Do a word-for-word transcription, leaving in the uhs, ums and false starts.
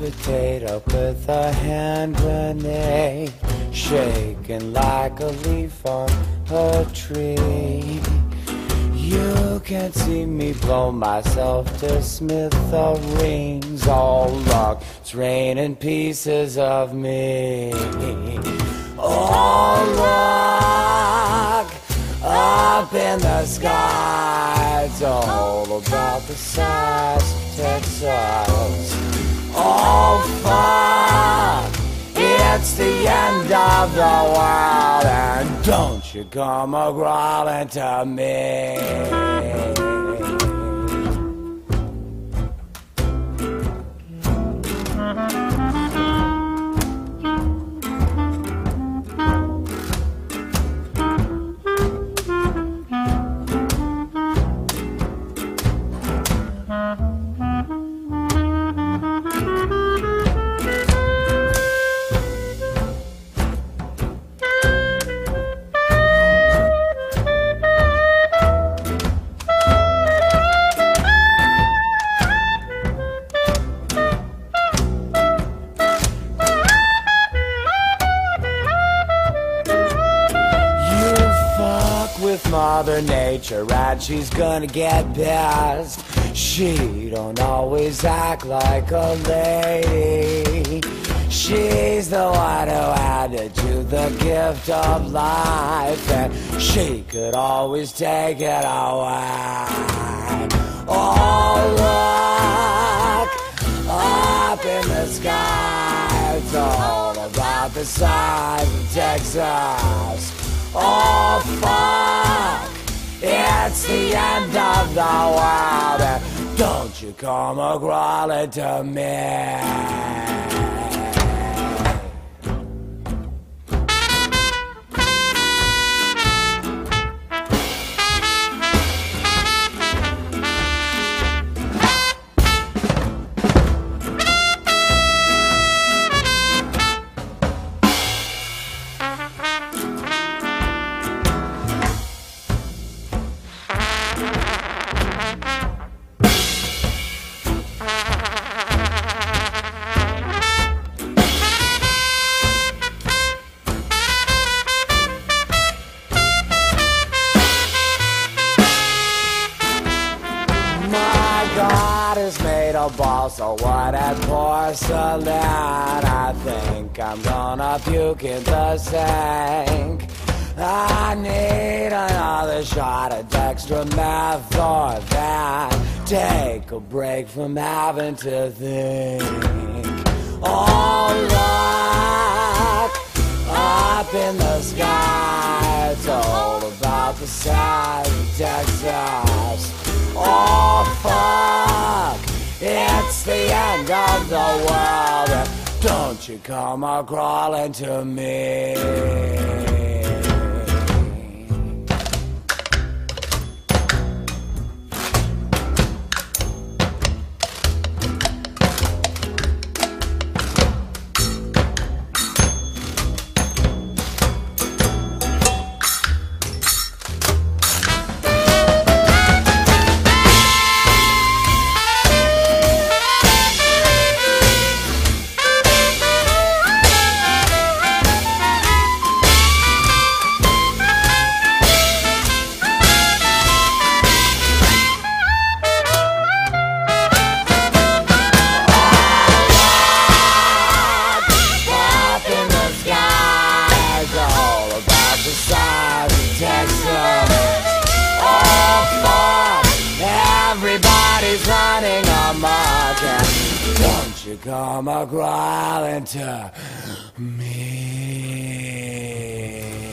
potato with a hand grenade, shaking like a leaf on a tree. You can see me blow myself to smithereens. Oh look, it's raining pieces of me. Oh look, up in the sky, it's all about the size of Texas. Oh fuck, it's the end of the world, and don't you come a-crawling to me. With Mother Nature, and she's gonna get pissed. She don't always act like a lady. She's the one who handed you the gift of life, and she could always take it away. Oh look, up in the sky, it's all about the size of Texas. Oh fuck, it's the end of the world, and don't you come a-crawling to me. God is made of balsa wood and porcelain. I think I'm gonna puke in the sink. I need another shot of dextrometh or that. Take a break from having to think. Oh look, up in the sky, it's all about the size of Texas. Oh fuck, it's the end of the world, and don't you come a-crawling to me. Everybody's running amok, and don't you come a-crawling to me.